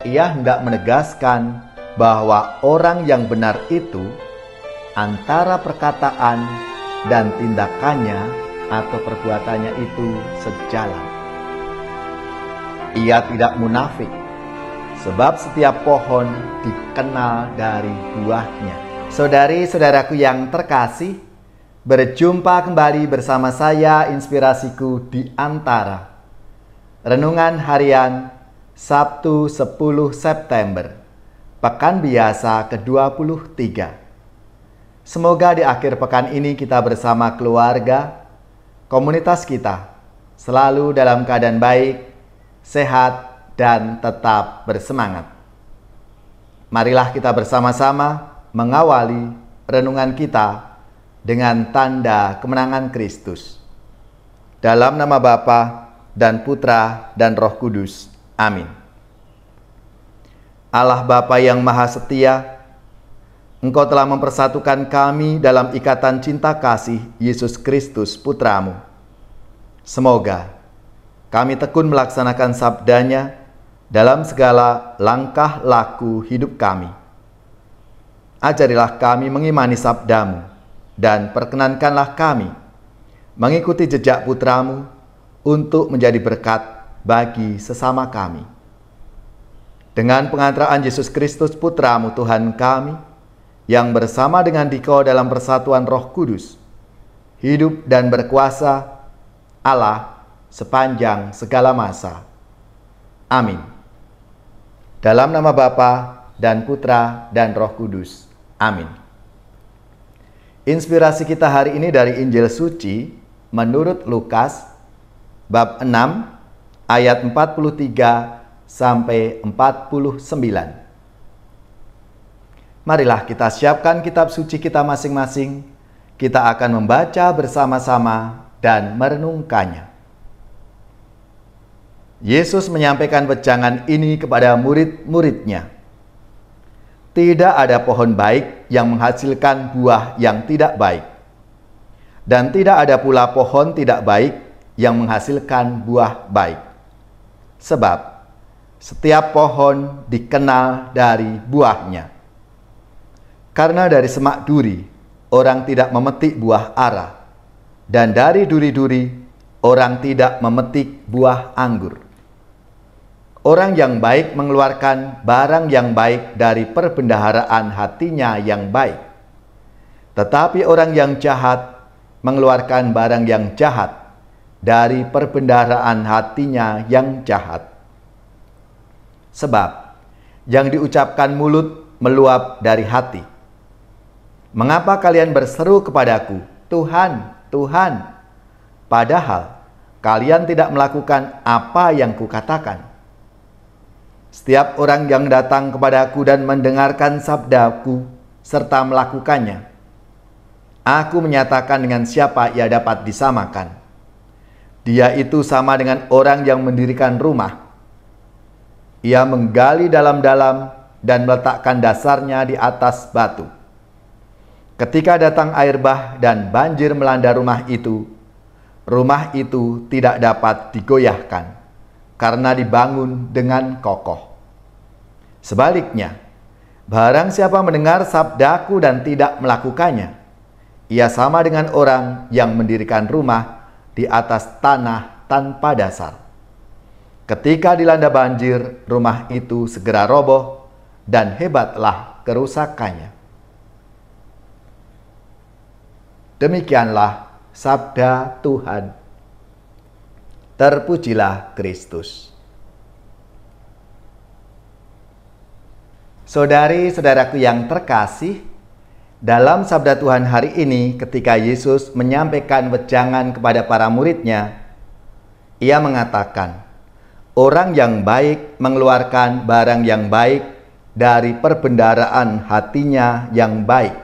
Ia hendak menegaskan bahwa orang yang benar itu antara perkataan dan tindakannya atau perbuatannya itu sejalan. Ia tidak munafik, sebab setiap pohon dikenal dari buahnya. Saudari-saudaraku yang terkasih, berjumpa kembali bersama saya Inspirasiku di Antara. Renungan harian Sabtu 10 September, Pekan Biasa ke-23. Semoga di akhir pekan ini kita bersama keluarga, komunitas kita, selalu dalam keadaan baik, sehat, dan tetap bersemangat. Marilah kita bersama-sama mengawali renungan kita dengan tanda kemenangan Kristus. Dalam nama Bapa dan Putra dan Roh Kudus. Amin. Allah Bapa yang Maha Setia, Engkau telah mempersatukan kami dalam ikatan cinta kasih Yesus Kristus Putramu. Semoga kami tekun melaksanakan sabdanya dalam segala langkah laku hidup kami. Ajarilah kami mengimani sabdamu, dan perkenankanlah kami mengikuti jejak Putramu untuk menjadi berkat bagi sesama kami. Dengan pengantaraan Yesus Kristus Putramu Tuhan kami, yang bersama dengan Dikau dalam persatuan Roh Kudus, hidup dan berkuasa Allah sepanjang segala masa. Amin. Dalam nama Bapa dan Putra dan Roh Kudus. Amin. Inspirasi kita hari ini dari Injil Suci menurut Lukas bab 6 ayat 43 sampai 49. Marilah kita siapkan kitab suci kita masing-masing. Kita akan membaca bersama-sama dan merenungkannya. Yesus menyampaikan wejangan ini kepada murid-muridnya. Tidak ada pohon baik yang menghasilkan buah yang tidak baik, dan tidak ada pula pohon tidak baik yang menghasilkan buah baik. Sebab setiap pohon dikenal dari buahnya. Karena dari semak duri orang tidak memetik buah ara, dan dari duri-duri orang tidak memetik buah anggur. Orang yang baik mengeluarkan barang yang baik dari perbendaharaan hatinya yang baik. Tetapi orang yang jahat mengeluarkan barang yang jahat dari perbendaharaan hatinya yang jahat. Sebab yang diucapkan mulut meluap dari hati. Mengapa kalian berseru kepadaku, Tuhan, Tuhan, padahal kalian tidak melakukan apa yang kukatakan? Setiap orang yang datang kepadaku dan mendengarkan sabdaku serta melakukannya, aku menyatakan dengan siapa ia dapat disamakan. Dia itu sama dengan orang yang mendirikan rumah. Ia menggali dalam-dalam dan meletakkan dasarnya di atas batu. Ketika datang air bah dan banjir melanda rumah itu tidak dapat digoyahkan, karena dibangun dengan kokoh. Sebaliknya, barang siapa mendengar sabdaku dan tidak melakukannya, ia sama dengan orang yang mendirikan rumah di atas tanah tanpa dasar. Ketika dilanda banjir, rumah itu segera roboh dan hebatlah kerusakannya. Demikianlah sabda Tuhan. Terpujilah Kristus. Saudari-saudaraku yang terkasih, dalam sabda Tuhan hari ini ketika Yesus menyampaikan wejangan kepada para muridnya, ia mengatakan, orang yang baik mengeluarkan barang yang baik dari perbendaharaan hatinya yang baik.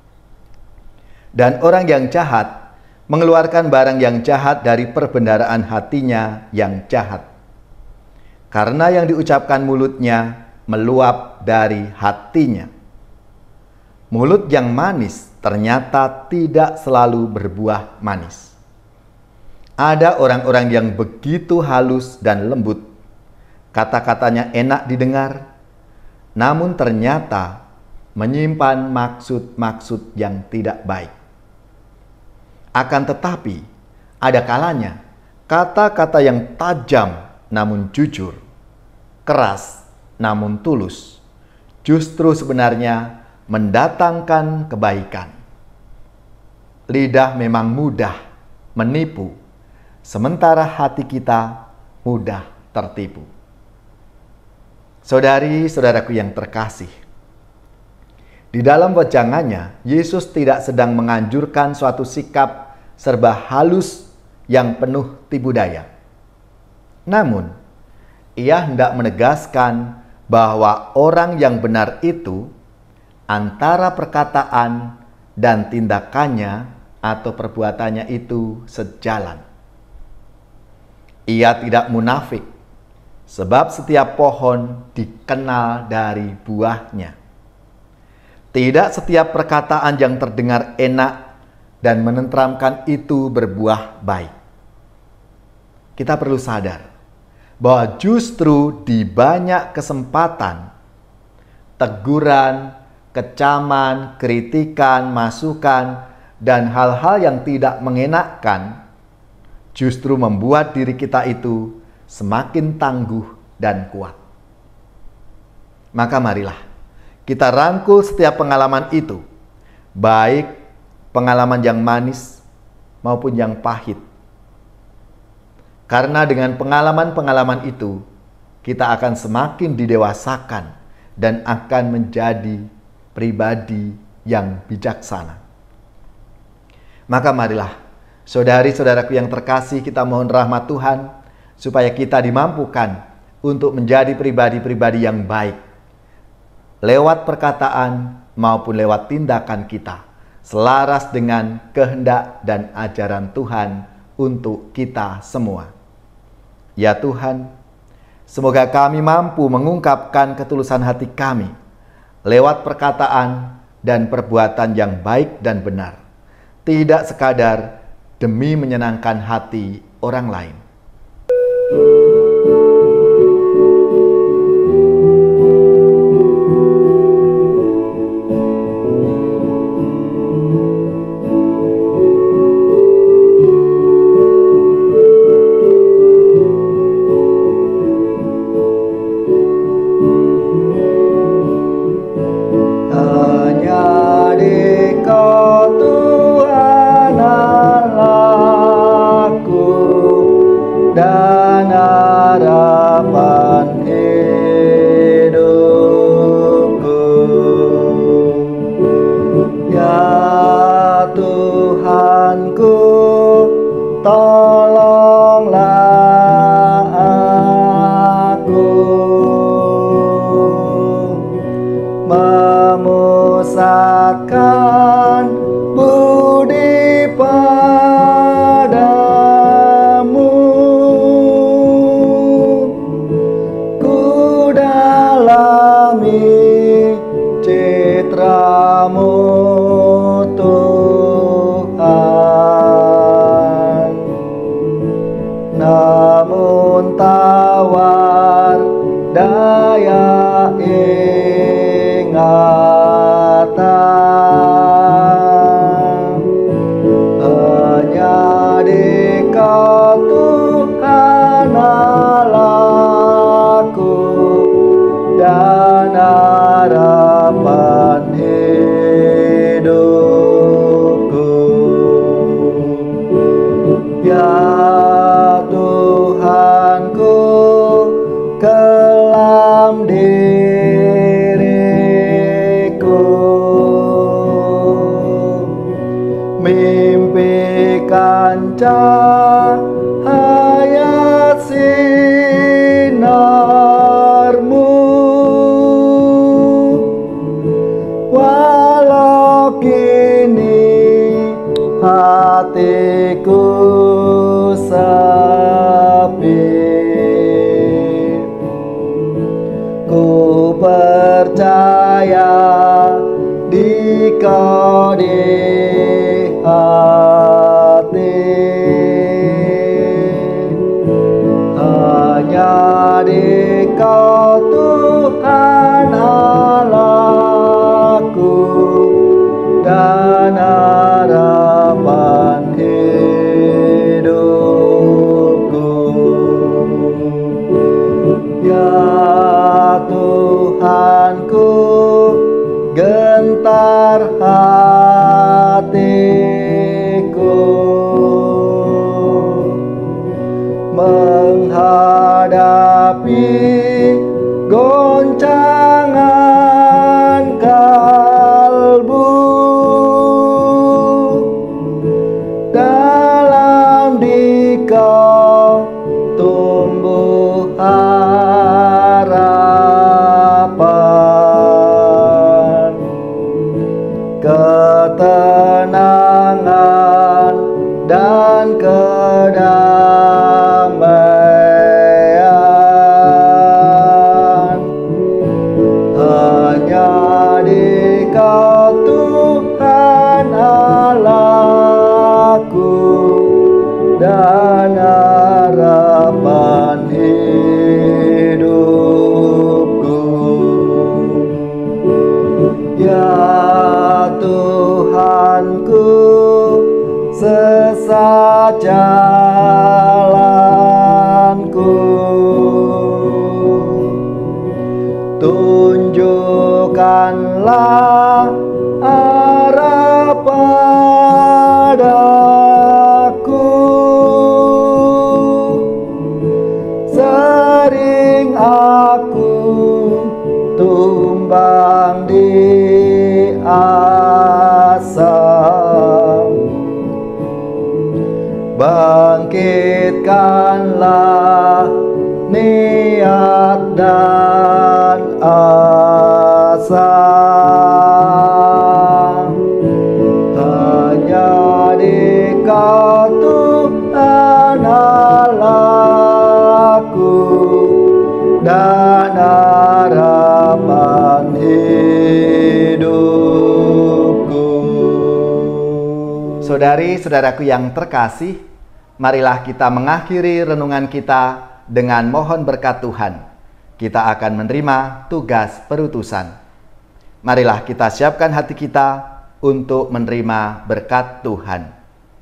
Dan orang yang jahat mengeluarkan barang yang jahat dari perbendaharaan hatinya yang jahat. Karena yang diucapkan mulutnya meluap dari hatinya. Mulut yang manis ternyata tidak selalu berbuah manis. Ada orang-orang yang begitu halus dan lembut, Kata-katanya enak didengar, namun ternyata menyimpan maksud-maksud yang tidak baik. Akan tetapi, ada kalanya kata-kata yang tajam namun jujur, keras namun tulus, justru sebenarnya mendatangkan kebaikan. Lidah memang mudah menipu, sementara hati kita mudah tertipu. Saudari-saudaraku yang terkasih, di dalam wejangannya, Yesus tidak sedang menganjurkan suatu sikap serba halus yang penuh tipu daya. Namun, ia hendak menegaskan bahwa orang yang benar itu antara perkataan dan tindakannya atau perbuatannya itu sejalan. Ia tidak munafik, sebab setiap pohon dikenal dari buahnya. Tidak setiap perkataan yang terdengar enak dan menenteramkan itu berbuah baik. Kita perlu sadar bahwa justru di banyak kesempatan, teguran, kecaman, kritikan, masukan, dan hal-hal yang tidak mengenakkan justru membuat diri kita itu semakin tangguh dan kuat. Maka marilah kita rangkul setiap pengalaman itu, baik pengalaman yang manis maupun yang pahit. Karena dengan pengalaman-pengalaman itu, kita akan semakin didewasakan dan akan menjadi pribadi yang bijaksana. Maka marilah, saudari-saudaraku yang terkasih, kita mohon rahmat Tuhan, supaya kita dimampukan untuk menjadi pribadi-pribadi yang baik, lewat perkataan maupun lewat tindakan kita, selaras dengan kehendak dan ajaran Tuhan untuk kita semua. Ya Tuhan, semoga kami mampu mengungkapkan ketulusan hati kami lewat perkataan dan perbuatan yang baik dan benar, tidak sekadar demi menyenangkan hati orang lain. Dan harapan hidupku, ya Tuhanku, tolonglah aku memusatkan budi padamu. Citramu Tuhan, namun tawar daya ingatan, hanya Dikau Tuhan Allahku dan harapan hidupku. Ya Tuhanku, kelam diriku, mimpikan cahaya sinarmu, walau kini hatiku sepi. Ku percaya Dikau di hati, hanya Dikau dan harapan hidupku. Ya Tuhanku, gentar hatiku menghadapi goncangan kalbu. Dalam Dikau tumbuh harapan, ketenangan dan kedamaian. Hanya Dikau Tuhan Allahku dan harapan hidupku. Ya Tuhanku, sesat jalanku, tunjukkanlah arah padaku. Sering aku tumbang di asap, bangkitkanlah niat dan asa. Hanya Dikau Tuhan Allahku dan harapan hidupku. Saudari-saudaraku yang terkasih, marilah kita mengakhiri renungan kita dengan mohon berkat Tuhan. Kita akan menerima tugas perutusan. Marilah kita siapkan hati kita untuk menerima berkat Tuhan.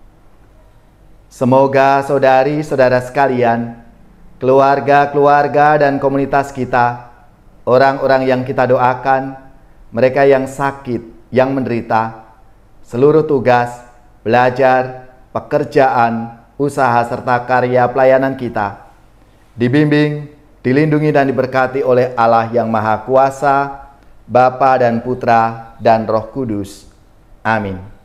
Semoga saudari-saudara sekalian, keluarga-keluarga dan komunitas kita, orang-orang yang kita doakan, mereka yang sakit, yang menderita, seluruh tugas, belajar, pekerjaan, usaha serta karya pelayanan kita dibimbing, dilindungi dan diberkati oleh Allah yang Maha Kuasa, Bapa dan Putra dan Roh Kudus. Amin.